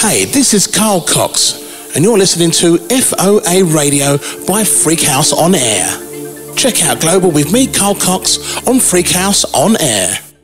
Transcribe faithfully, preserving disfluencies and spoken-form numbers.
Hey, this is Carl Cox, and you're listening to F O A Radio by Freakhouze On Air. Check out Global with me, Carl Cox, on Freakhouze On Air.